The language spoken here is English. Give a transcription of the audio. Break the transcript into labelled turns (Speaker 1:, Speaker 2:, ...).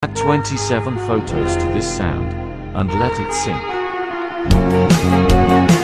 Speaker 1: Add 27 photos to this sound, and let it sync.